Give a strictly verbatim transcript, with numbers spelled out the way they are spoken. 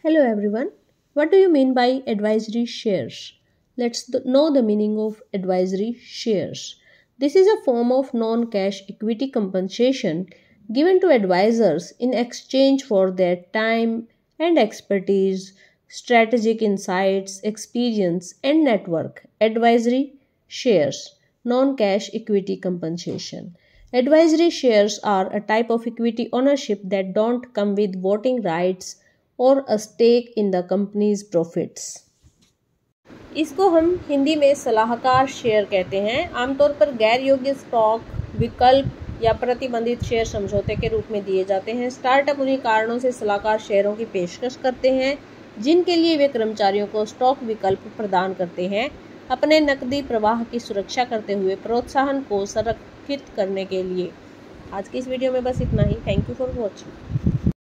Hello everyone. What do you mean by advisory shares? Let's th- know the meaning of advisory shares. This is a form of non-cash equity compensation given to advisors in exchange for their time and expertise, strategic insights, experience, and network. Advisory shares, non-cash equity compensation. Advisory shares are a type of equity ownership that don't come with voting rights और a stake in the company's profits. इसको हम हिंदी में सलाहकार share कहते हैं। आमतौर पर गैर योग्य स्टॉक, विकल्प या प्रतिबंधित शेयर समझौते के रूप में दिए जाते हैं। स्टार्टअप उन्हीं कारणों से सलाहकार शेयरों की पेशकश करते हैं जिनके लिए वे कर्मचारियों को स्टॉक विकल्प प्रदान करते हैं, अपने नकदी प्रवाह की सुरक्षा करते हुए प्रोत्साहन को संरक्षित करने के लिए। आज की इस वीडियो में बस इतना ही। Thank you for watching.